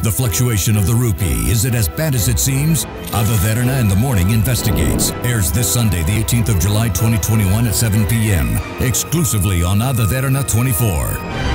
The fluctuation of the rupee, is it as bad as it seems? Derana in the Morning investigates. Airs this Sunday, the 18th of July 2021 at 7 p.m. exclusively on Derana 24.